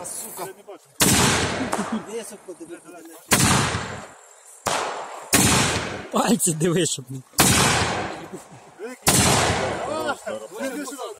сука. Високо диви. Пальці диви, щоб не. Вони сюди.